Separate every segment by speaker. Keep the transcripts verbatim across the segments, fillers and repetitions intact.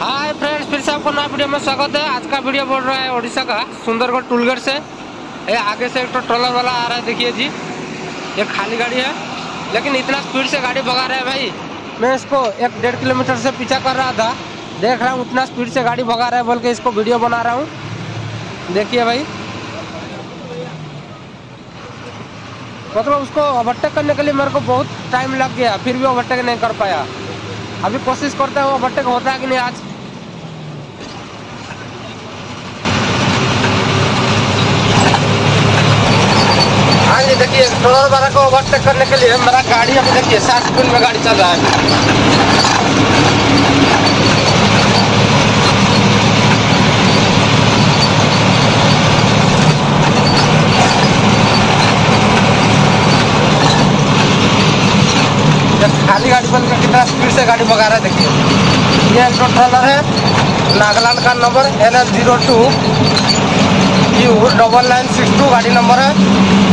Speaker 1: Hi friends, फिर से आपको नया वीडियो में स्वागत है। आज का वीडियो बोल रहा है उड़ीसा का सुंदरगढ़ टूलगेट से। ये आगे से एक तो ट्रोलर वाला आ रहा है, देखिए जी। ये खाली गाड़ी है लेकिन इतना स्पीड से गाड़ी भगा रहा है भाई। मैं इसको एक डेढ़ किलोमीटर से पीछा कर रहा था, देख रहा हूँ इतना स्पीड से गाड़ी भगा रहा है बोल के इसको वीडियो बना रहा हूँ। देखिए भाई, मतलब उसको ओवरटेक करने के लिए मेरे को बहुत टाइम लग गया, फिर भी ओवरटेक नहीं कर पाया। अभी कोशिश करते हैं ओवरटेक होता है कि नहीं आज। हाँ जी, देखिए ट्रोलर वाला को ओवरटेक करने के लिए मेरा गाड़ी अभी देखिए साठ स्पीड में गाड़ी चल रहा है। खाली गाड़ी बन कर कितना स्पीड से गाड़ी भगा रहा है देखिए। ये एक ट्रोलर है, नागालैंड का number N F zero two U double nine six two गाड़ी नंबर है।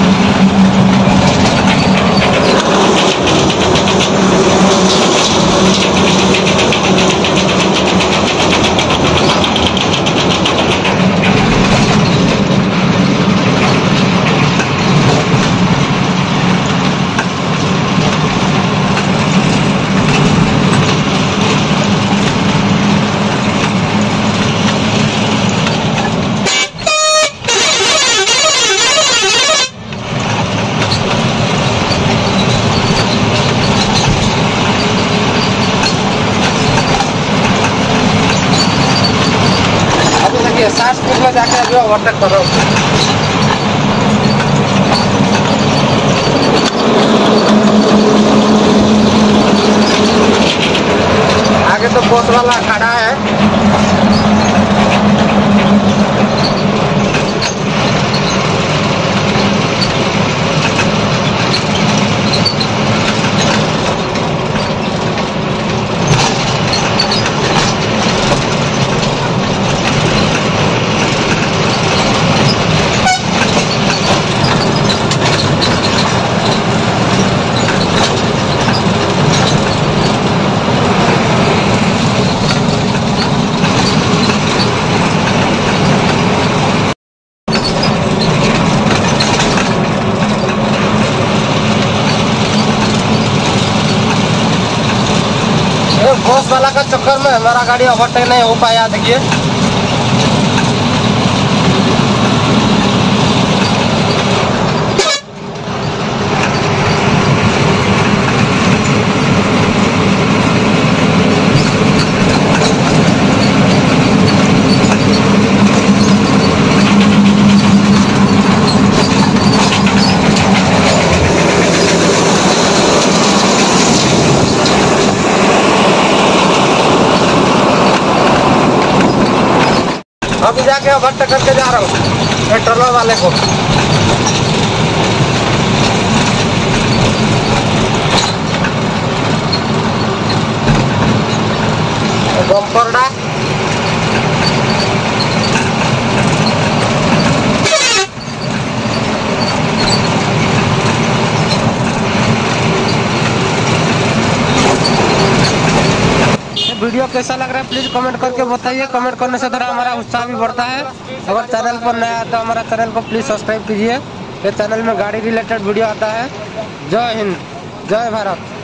Speaker 1: साठ स्पीड में जाके अभी ओवरटेक कर रहा हूँ। आगे तो बस वाला खड़ा है। बस वाला का चक्कर में हमारा गाड़ी ओवरटेक नहीं हो पाया। देखिए अभी जाके ओवरटेक करके जा रहा हूँ ट्रोलर वाले को। बम्परडा वीडियो कैसा लग रहा है प्लीज कमेंट करके बताइए। कमेंट करने से थोड़ा हमारा उत्साह भी बढ़ता है। अगर चैनल पर नया आता है हमारा चैनल को प्लीज सब्सक्राइब कीजिए। ये चैनल में गाड़ी रिलेटेड वीडियो आता है। जय हिंद, जय भारत।